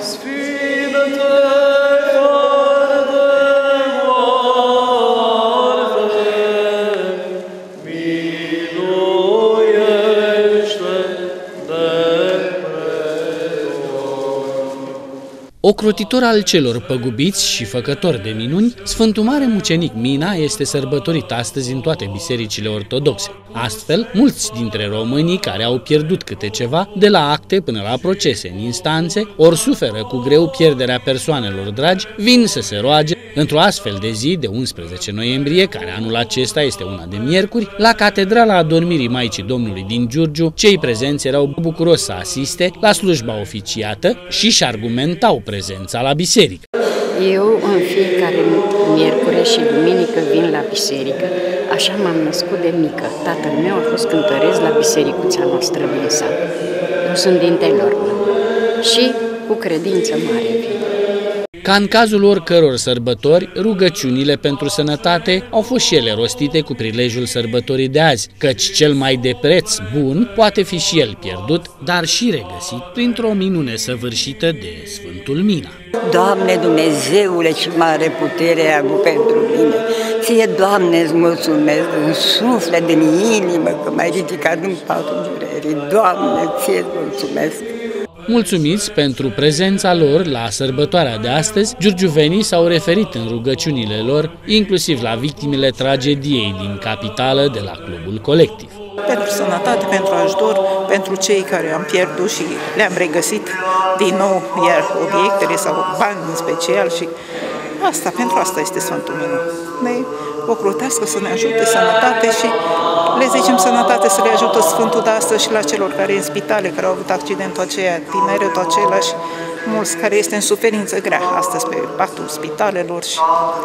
Ocrotitor al celor păgubiți și făcător de minuni, Sfântul Mare Mucenic Mina este sărbătorit astăzi în toate bisericile ortodoxe. Astfel, mulți dintre românii care au pierdut câte ceva, de la acte până la procese în instanțe, ori suferă cu greu pierderea persoanelor dragi, vin să se roage într-o astfel de zi de 11 noiembrie, care anul acesta este una de miercuri, la Catedrala Adormirii Maicii Domnului din Giurgiu. Cei prezenți erau bucuroși să asiste la slujba oficiată și argumentau prezența la biserică. Eu în fiecare miercuri și duminică vin la biserică, așa m-am născut de mică. Tatăl meu a fost cântăreț la bisericuța noastră din sat. Eu sunt din Telormă și cu credință mare vin. Ca în cazul oricăror sărbători, rugăciunile pentru sănătate au fost și ele rostite cu prilejul sărbătorii de azi, căci cel mai de preț bun poate fi și el pierdut, dar și regăsit printr-o minune săvârșită de Sfântul Mina. Doamne Dumnezeule, ce mare putere ai avut pentru mine! Ție, Doamne, îți mulțumesc în suflet, din inimă, că m-ai ridicat din patul durerii. Doamne, ție îți mulțumesc! Mulțumiți pentru prezența lor la sărbătoarea de astăzi, giurgiuvenii s-au referit în rugăciunile lor, inclusiv la victimele tragediei din capitală de la Clubul Colectiv. Pentru sănătate, pentru ajutor, pentru cei care am pierdut și le-am regăsit din nou, iar obiectele sau bani în special și asta, pentru asta este Sfântul Mina. Ne ocrotească să ne ajute sănătate și le zicem sănătate să le ajută Sfântul de astăzi și la celor care în spitale, care au avut accidentul aceea, tineretul același, mulți care este în suferință grea astăzi pe patul spitalelor și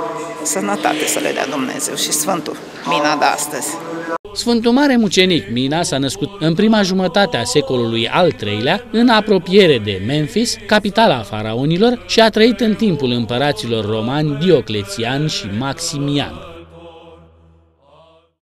sănătate să le dea Dumnezeu și Sfântul Mina de astăzi. Sfântul Mare Mucenic Mina s-a născut în prima jumătate a secolului al III-lea, în apropiere de Memphis, capitala faraonilor, și a trăit în timpul împăraților romani Dioclețian și Maximian.